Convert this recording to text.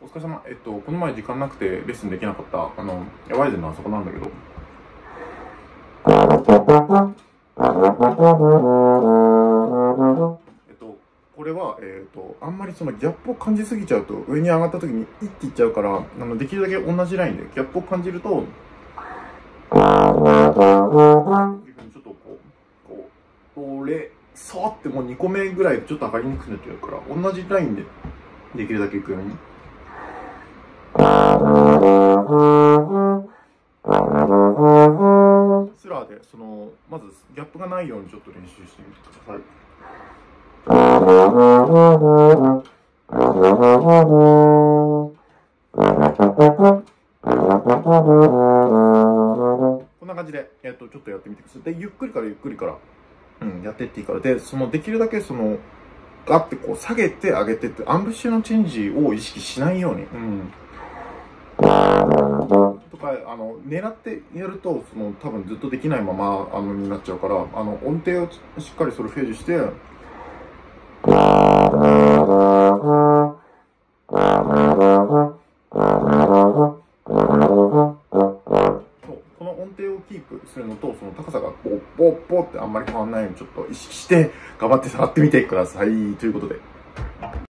お疲れ様。この前時間なくてレッスンできなかった、ワイゼンのあそこなんだけど。これは、あんまりそのギャップを感じすぎちゃうと、上に上がった時に一気いっちゃうから、できるだけ同じラインで、ギャップを感じると、ちょっとこれ、さーってもう2個目ぐらいでちょっと上がりにくくなっちゃうから、同じラインでできるだけいくように。スラーで、まずギャップがないようにちょっと練習してみてください。こんな感じで、ちょっとやってみてください。で、ゆっくりから、やっていっていいから。で、できるだけガッてこう下げて上げてって、アンブッシュのチェンジを意識しないように。とか、狙ってやると、多分ずっとできないまま、になっちゃうから、音程をしっかりソルフェージュして、この音程をキープするのと、その高さがポッポッポってあんまり変わらないようにちょっと意識して、頑張って触ってみてください。ということで。